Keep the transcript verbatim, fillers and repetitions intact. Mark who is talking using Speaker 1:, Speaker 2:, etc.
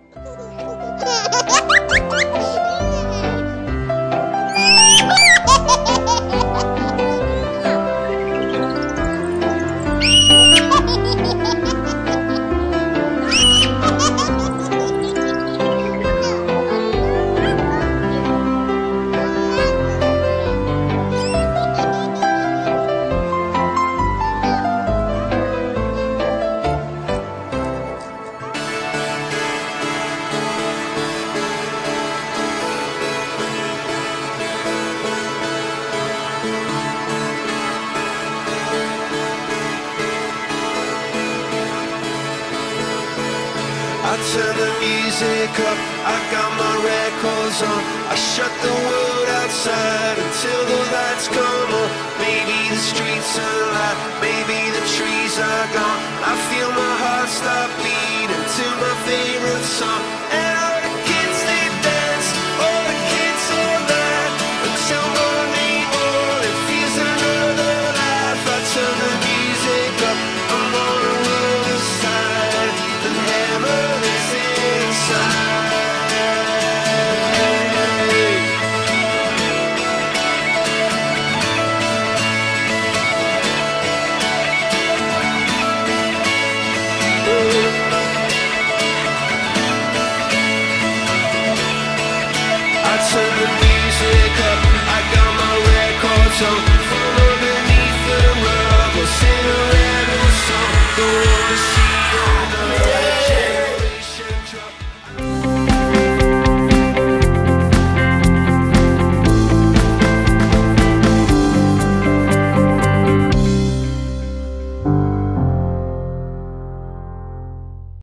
Speaker 1: I turn the music up, I got my records on. I shut the world outside until the lights come on. Maybe the streets are alive, maybe the trees are gone. I feel my heart stop beating to my favorite song.